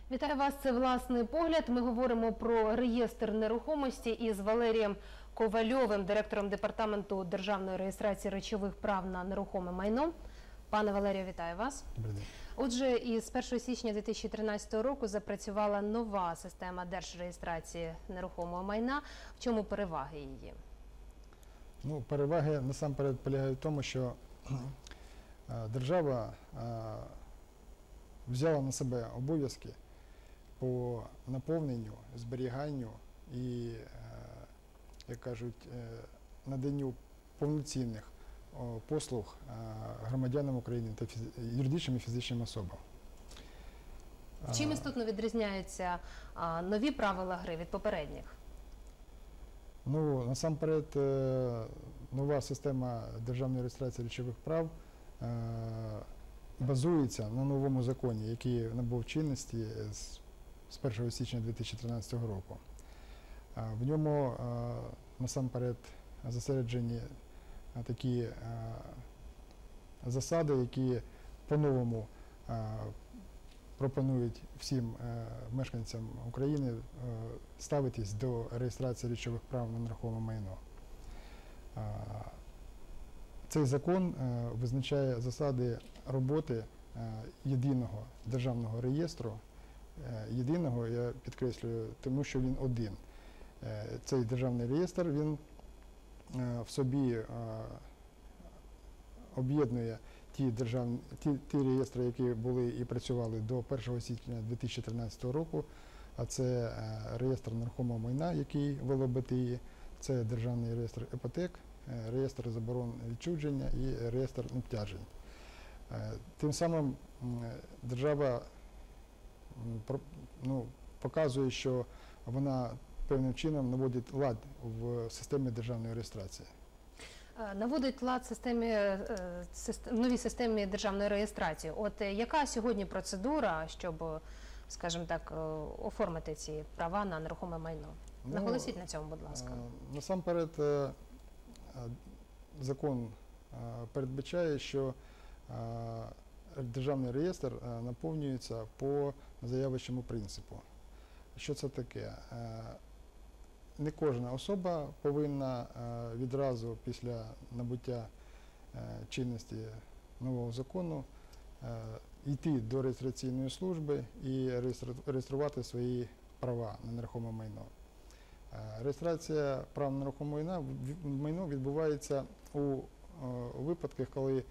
Вітаю вас, це «Власний погляд». Ми говоримо про реєстр нерухомості із Валерієм Ковальовим, директором Департаменту державної реєстрації речових прав на нерухоме майно. Пане Валерію, вітаю вас. Добрий день. Отже, із 1 січня 2013 року запрацювала нова система держреєстрації нерухомого майна. В чому переваги її? Ну, переваги насамперед полягають в тому, що держава взяла на себе обов'язки по наповненню, зберіганню і, як кажуть, наданню повноцінних послуг громадянам України та юридичним і фізичним особам. Чим істотно відрізняються нові правила гри від попередніх? Ну, насамперед, нова система державної реєстрації речових прав базується на новому законі, який набув чинності з 1 січня 2013 року. В ньому насамперед зосереджені такі засади, які по-новому пропонують всім мешканцям України ставитись до реєстрації речових прав на нерухоме майно. Цей закон визначає засади роботи єдиного державного реєстру. Єдиного, я підкреслюю, тому що він один. Цей державний реєстр, він в собі об'єднує ті реєстри, які були і працювали до 1 січня 2013 року, а це реєстр нерухомого майна, який вело БТІ, це державний реєстр іпотек, реєстр заборон відчуження і реєстр обтяжень. Тим самим держава показує, що вона певним чином наводить лад в системі державної реєстрації. Наводить лад в новій системі державної реєстрації. От яка сьогодні процедура, щоб, скажімо так, оформити ці права на нерухоме майно? Наголосіть на цьому, будь ласка. Насамперед, закон передбачає, що державний реєстр наповнюється по заявочному принципу. Що це таке? Не кожна особа повинна відразу після набуття чинності нового закону йти до реєстраційної служби і реєструвати свої права на нерухоме майно. Реєстрація прав на нерухоме майно відбувається у випадках, коли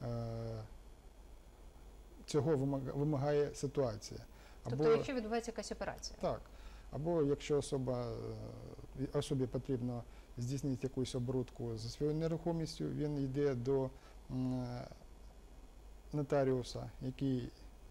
цього вимагає ситуація. Тобто, якщо відбувається якась операція? Так. Або якщо особі потрібно здійснити якусь оборудку за своєю нерухомістю, він йде до нотаріуса, який,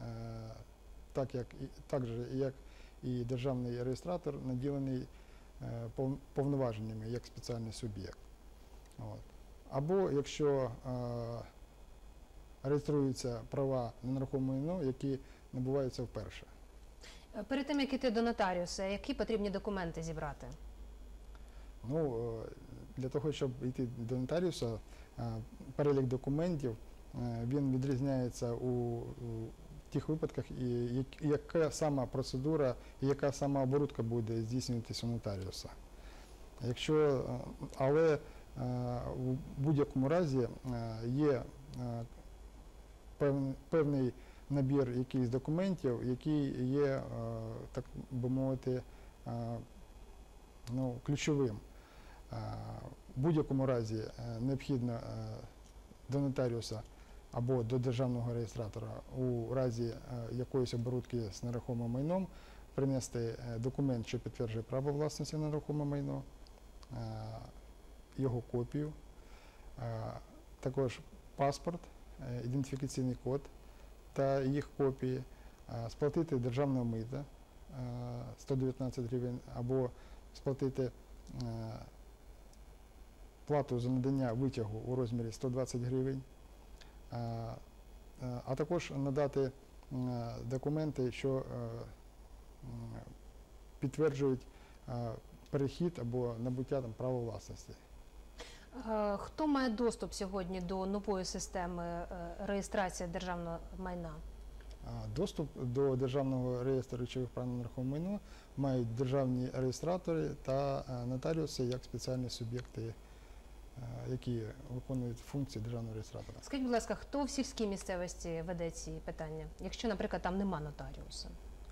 так же, як і державний реєстратор, наділений повноваженнями як спеціальний суб'єкт. Або якщо реєструються права на нерухоме майно, які набуваються вперше. Перед тим, як йти до нотаріуса, які потрібні документи зібрати? Ну, для того, щоб йти до нотаріуса, перелік документів, він відрізняється у тих випадках, яка сама процедура і яка сама оборудка буде здійснюватися у нотаріуса. Але в будь-якому разі є певний набір якихось документів, який є, так би мовити, ключовим. В будь-якому разі необхідно до нотаріуса або до державного реєстратора у разі якоїсь оборудки з нерухомим майном принести документ, що підтверджує право власності на нерухоме майно, його копію, також паспорт, ідентифікаційний код та їх копії, сплатити державне мито 119 гривень або сплатити плату за надання витягу у розмірі 120 гривень, а також надати документи, що підтверджують перехід або набуття права власності. Хто має доступ сьогодні до нової системи реєстрації державного майна? Доступ до Державного реєстру речових прав на нерухоме майно мають державні реєстратори та нотаріуси як спеціальні суб'єкти, які виконують функції державного реєстратора. Скажіть, будь ласка, хто в сільській місцевості веде ці питання, якщо, наприклад, там нема нотаріуса?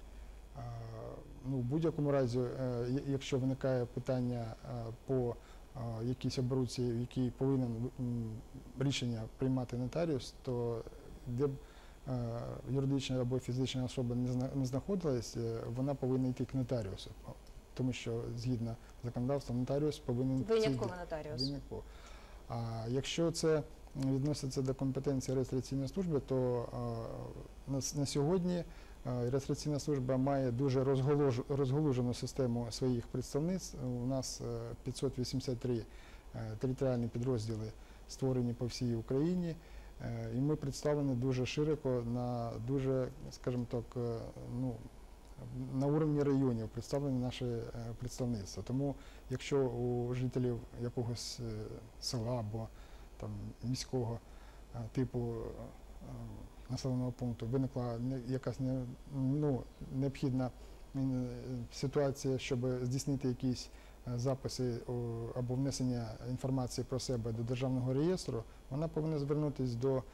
Ну, в будь-якому разі, якщо виникає питання по якійсь оборудці, в якій повинен рішення приймати нотаріус, то де б юридична або фізична особа не знаходилась, вона повинна йти к нотаріусу, тому що згідно законодавства нотаріус повинен... Винятково нотаріус. Винятково. А якщо це відноситься до компетенції реєстраційної служби, то на сьогодні реєстраційна служба має дуже розголужену систему своїх представництв. У нас 583 територіальні підрозділи створені по всій Україні, і ми представлені дуже широко на дуже, скажімо так, ну, на уровні районів представлені наші представництва. Тому якщо у жителів якогось села або там міського типу населеного пункту виникла якась необхідна ситуація, щоб здійснити якісь записи або внесення інформації про себе до державного реєстру, вона повинна звернутися до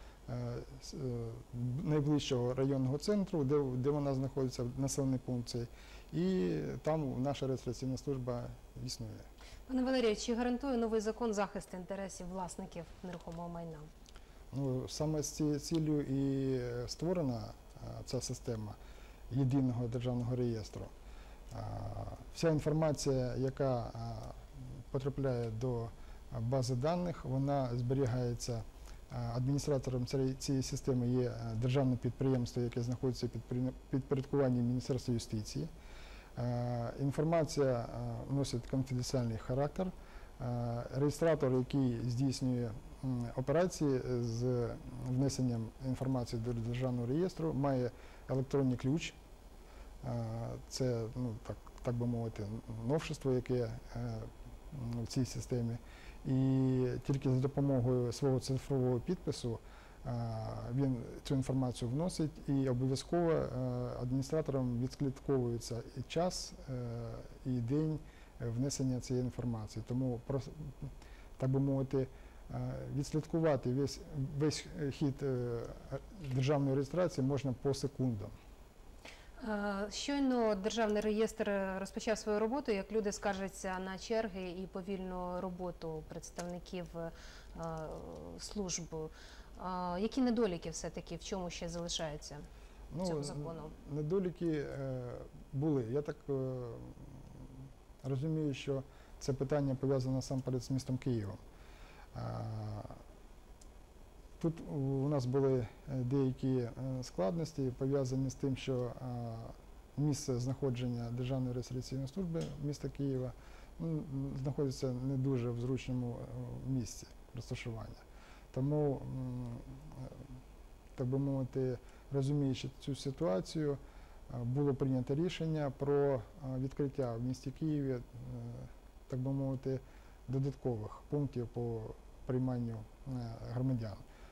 найближчого районного центру, де вона знаходиться, населений пункт цей, і там наша реєстраційна служба існує. Пане Валерію, чи гарантує новий закон захист інтересів власників нерухомого майна? Ну, саме з цією ціллю і створена ця система єдиного державного реєстру. Вся інформація, яка потрапляє до бази даних, вона зберігається. Адміністратором цієї системи є державне підприємство, яке знаходиться під підпорядкуванням Міністерства юстиції. Інформація носить конфіденціальний характер. Реєстратор, який здійснює операції з внесенням інформації до державного реєстру, має електронний ключ. Це, ну, так би мовити, новшество, яке в цій системі. І тільки за допомогою свого цифрового підпису він цю інформацію вносить, і обов'язково адміністратором відслідковується і час, і день внесення цієї інформації. Тому, так би мовити, відслідкувати весь хід державної реєстрації можна по секундам. Щойно Державний реєстр розпочав свою роботу, як люди скаржаться на черги і повільну роботу представників служб. Які недоліки все-таки, в чому ще залишаються цього закону? Недоліки були. Я так розумію, що це питання пов'язане насамперед з містом Києвом. Тут у нас були деякі складності, пов'язані з тим, що місце знаходження Державної реєстраційної служби міста Києва знаходиться не дуже в зручному місці розташування. Тому, так би мовити, розуміючи цю ситуацію, було прийнято рішення про відкриття в місті Києві, так би мовити, додаткових пунктів по прийманню громадян.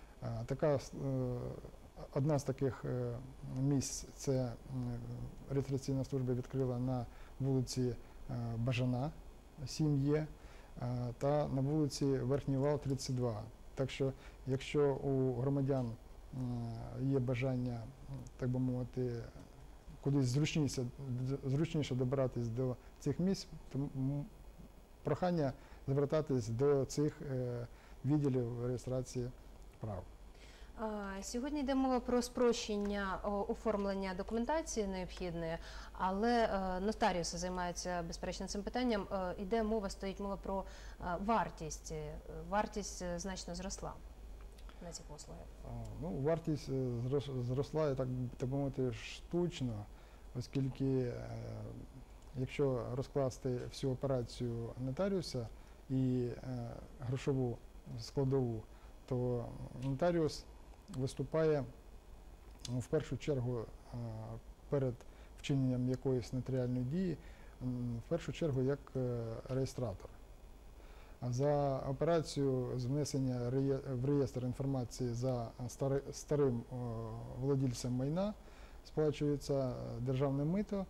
Одна з таких місць – це реєстраційна служба відкрила на вулиці Бажана, 7Е, та на вулиці Верхній Вал, 32. Так що, якщо у громадян є бажання, так би мовити, кудись зручніше добиратись до цих місць, то прохання звертатись до цих відділів реєстрації прав. Сьогодні йде мова про спрощення оформлення документації необхідної, але нотаріуси займаються, безперечно, цим питанням. Стоїть мова про вартість. Вартість значно зросла на ці послуги. Ну, вартість зросла, так би мовити, штучно, оскільки якщо розкласти всю операцію нотаріуса і грошову складову, то нотаріус виступає в першу чергу перед вчиненням якоїсь нотаріальної дії, в першу чергу як реєстратор. А за операцію з внесення в реєстр інформації за старим владільцем майна сплачується державне мито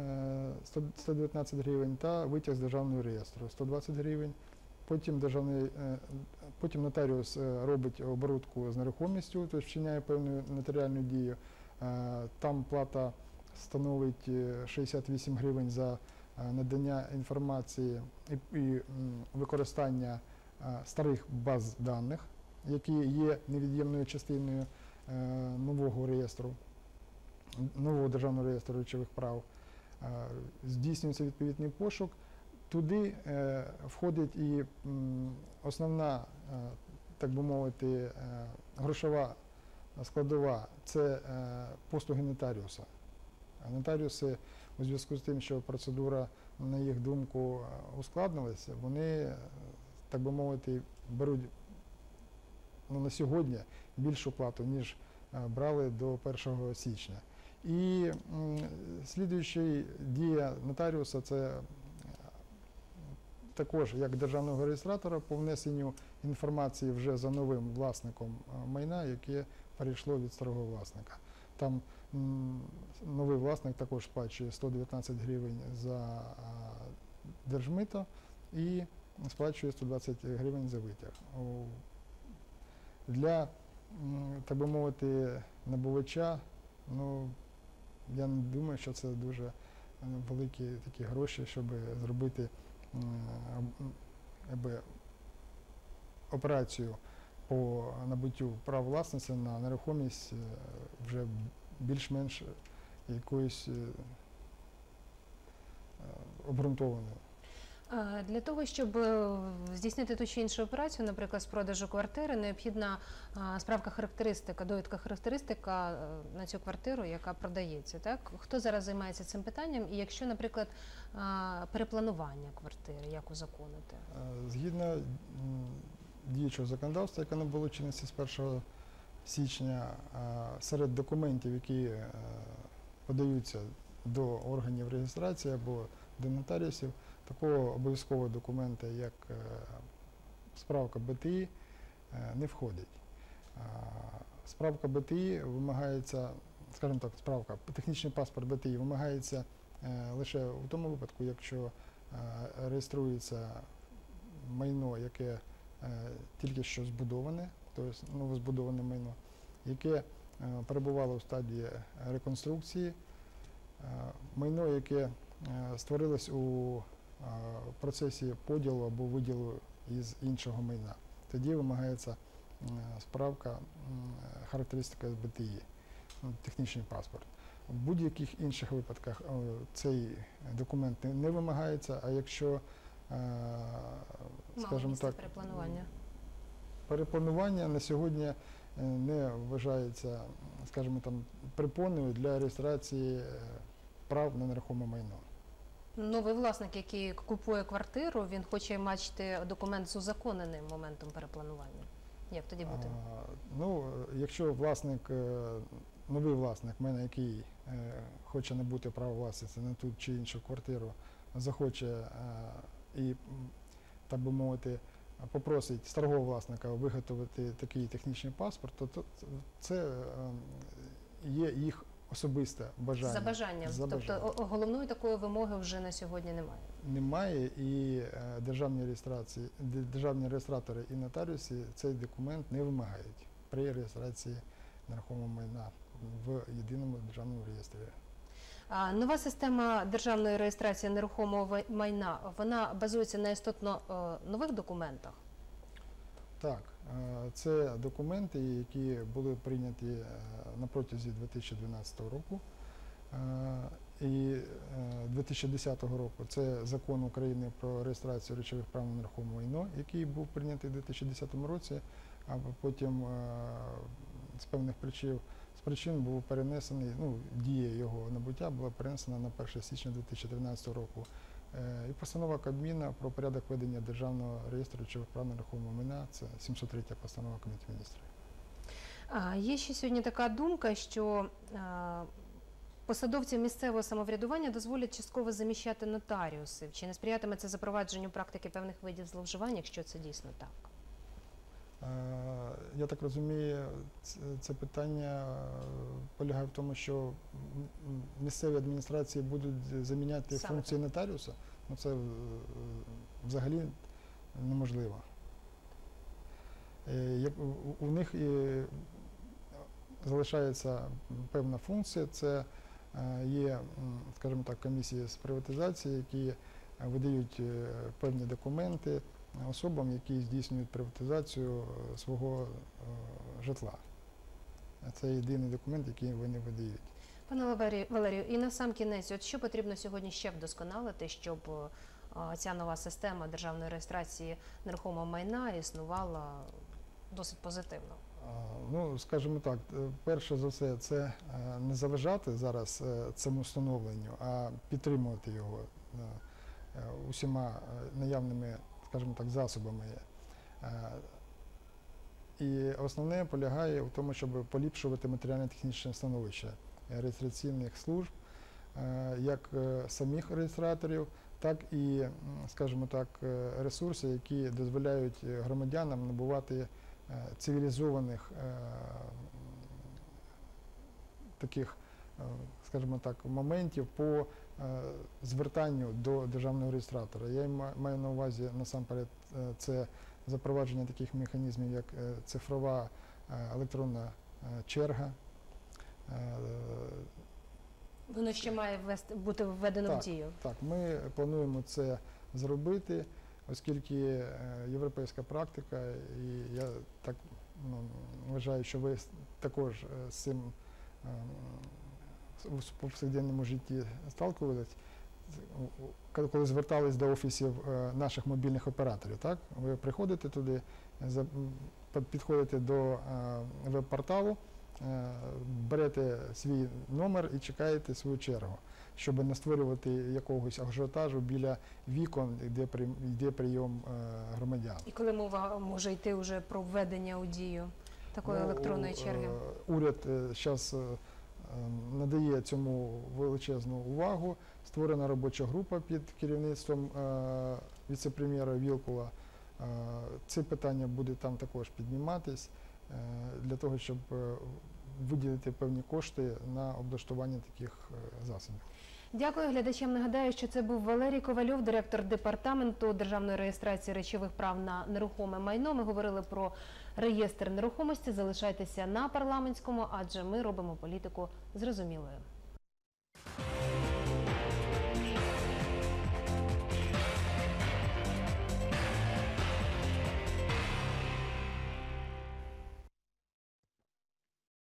119 гривень та витяг з державного реєстру 120 гривень. Потім нотаріус робить оборудку з нерухомістю, тобто вчиняє певну нотаріальну дію. Там плата становить 68 гривень за надання інформації і використання старих баз даних, які є невід'ємною частиною нового реєстру, нового державного реєстру речових прав. Здійснюється відповідний пошук. Туди входить і основна, так би мовити, грошова складова – це послуги нотаріуса. Нотаріуси у зв'язку з тим, що процедура, на їх думку, ускладнилася, вони, так би мовити, беруть на сьогодні більшу плату, ніж брали до 1 січня. І слідуюча дія нотаріуса – це також як державного реєстратора по внесенню інформації вже за новим власником майна, яке перейшло від старого власника. Там новий власник також сплачує 119 гривень за держмито і сплачує 120 гривень за витяг. Для, так би мовити, набувача, ну, я не думаю, що це дуже великі такі гроші, щоб зробити операцію по набуттю прав власності на нерухомість вже більш-менш якоюсь обґрунтованою. Для того, щоб здійснити ту чи іншу операцію, наприклад, з продажу квартири, необхідна справка характеристика, довідка характеристика на цю квартиру, яка продається. Так? Хто зараз займається цим питанням? І якщо, наприклад, перепланування квартири, як узаконити? Згідно діючого законодавства, яке набуло чинності з 1 січня, серед документів, які подаються до органів реєстрації або до нотаріусів, такого обов'язкового документа, як справка БТІ, не входить. Справка БТІ вимагається, скажімо так, справка, технічний паспорт БТІ вимагається лише у тому випадку, якщо реєструється майно, яке тільки що збудоване, тобто новозбудоване майно, яке перебувало в стадії реконструкції, майно, яке створилось у процесі поділу або виділу із іншого майна. Тоді вимагається справка характеристика з БТІ, технічний паспорт. В будь-яких інших випадках цей документ не вимагається, а якщо, скажімо так, перепланування на сьогодні не вважається, скажімо, там, препоною для реєстрації прав на нерухоме майно. Новий власник, який купує квартиру, він хоче бачити документ з узаконеним моментом перепланування. Як тоді бути? Ну, якщо власник, новий власник майна, який хоче набути право власності на ту чи іншу квартиру, захоче і, так би мовити, попросить старого власника виготовити такий технічний паспорт, то це є їх особисте бажання. За бажанням. Тобто головної такої вимоги вже на сьогодні немає? Немає, і державні реєстратори і нотаріуси цей документ не вимагають при реєстрації нерухомого майна в єдиному державному реєстрі. Нова система державної реєстрації нерухомого майна, вона базується на істотно нових документах? Так, це документи, які були прийняті на протязі 2012 року і 2010 року. Це Закон України про реєстрацію речових прав на нерухоме майно, який був прийнятий у 2010 році, а потім з певних причин був перенесений, дія його набуття була перенесена на 1 січня 2013 року. І постанова Кабміна про порядок ведення Державного реєстру речових прав на нерухоме майна, це 703 постанова Кабінету Міністрів. Є ще сьогодні така думка, що посадовцям місцевого самоврядування дозволять частково заміщати нотаріусів. Чи не сприятиме це запровадженню практики певних видів зловживань, якщо це дійсно так? Я так розумію, це питання полягає в тому, що місцеві адміністрації будуть заміняти Саме функції нотаріуса. Ну, це взагалі неможливо. У них і залишається певна функція, це є, скажімо так, комісії з приватизації, які видають певні документи особам, які здійснюють приватизацію свого житла. Це єдиний документ, який вони видають. Пане Валерію, і на сам кінець, от що потрібно сьогодні ще вдосконалити, щоб ця нова система державної реєстрації нерухомого майна існувала досить позитивно? Ну, скажімо так, перше за все, це не заважати зараз цьому встановленню, а підтримувати його усіма наявними, скажімо так, засобами. І основне полягає в тому, щоб поліпшувати матеріально-технічне становище реєстраційних служб, як самих реєстраторів, так і, скажімо так, ресурси, які дозволяють громадянам набувати цивілізованих таких, скажімо так, моментів по звертанню до державного реєстратора. Я маю на увазі насамперед це запровадження таких механізмів, як цифрова електронна черга. Воно ще має бути введено в дію. Так, ми плануємо це зробити, оскільки європейська практика, і я так вважаю, що ви також з цим в повсякденному житті сталкувались, коли звертались до офісів наших мобільних операторів. Так? Ви приходите туди, підходите до веб-порталу, берете свій номер і чекаєте свою чергу, щоб не створювати якогось ажіотажу біля вікон, де йде прийом громадян. І коли мова може йти вже про введення у дію такої електронної черги? Уряд зараз надає цьому величезну увагу. Створена робоча група під керівництвом віце-прем'єра Вілкула. Це питання буде там також підніматись для того, щоб виділити певні кошти на облаштування таких засобів. Дякую глядачам. Нагадаю, що це був Валерій Ковальов, директор департаменту державної реєстрації речових прав на нерухоме майно. Ми говорили про реєстр нерухомості. Залишайтеся на Парламентському, адже ми робимо політику зрозумілою.